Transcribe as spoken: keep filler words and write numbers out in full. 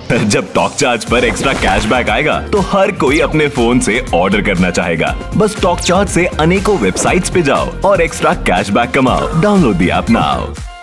जब talk charge पर extra cashback आएगा तो हर कोई अपने फोन से ऑर्डर करना चाहेगा। बस टॉक चार्ज से अनेकों वेबसाइट्स पे जाओ और एक्स्ट्रा कैशबैक कमाओ। Download the app now.